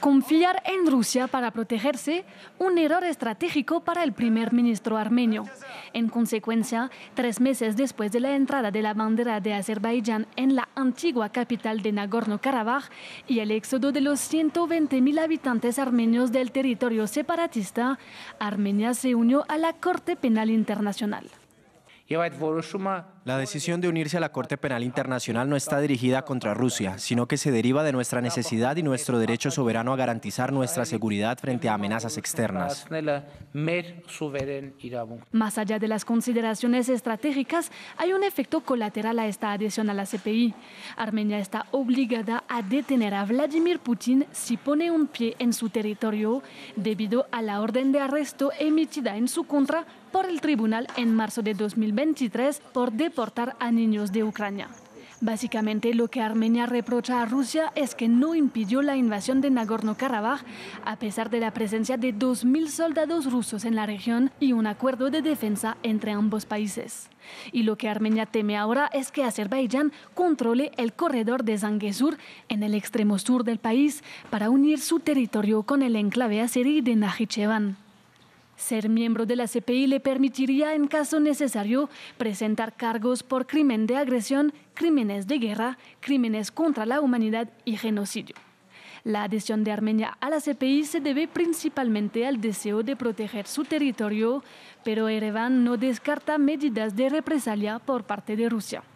Confiar en Rusia para protegerse, un error estratégico para el primer ministro armenio. En consecuencia, 3 meses después de la entrada de la bandera de Azerbaiyán en la antigua capital de Nagorno-Karabaj y el éxodo de los 120.000 habitantes armenios del territorio separatista, Armenia se unió a la Corte Penal Internacional. La decisión de unirse a la Corte Penal Internacional no está dirigida contra Rusia, sino que se deriva de nuestra necesidad y nuestro derecho soberano a garantizar nuestra seguridad frente a amenazas externas. Más allá de las consideraciones estratégicas, hay un efecto colateral a esta adhesión a la CPI. Armenia está obligada a detener a Vladimir Putin si pone un pie en su territorio, debido a la orden de arresto emitida en su contra por el tribunal en marzo de 2023 por deportar a niños de Ucrania. Básicamente, lo que Armenia reprocha a Rusia es que no impidió la invasión de Nagorno-Karabaj, a pesar de la presencia de 2.000 soldados rusos en la región y un acuerdo de defensa entre ambos países. Y lo que Armenia teme ahora es que Azerbaiyán controle el corredor de Zangezur en el extremo sur del país para unir su territorio con el enclave azerí de Nakhichevan. Ser miembro de la CPI le permitiría, en caso necesario, presentar cargos por crimen de agresión, crímenes de guerra, crímenes contra la humanidad y genocidio. La adhesión de Armenia a la CPI se debe principalmente al deseo de proteger su territorio, pero Ereván no descarta medidas de represalia por parte de Rusia.